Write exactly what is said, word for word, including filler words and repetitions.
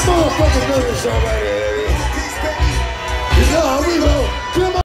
motherfucking nervous already. You know how we roll. Come on.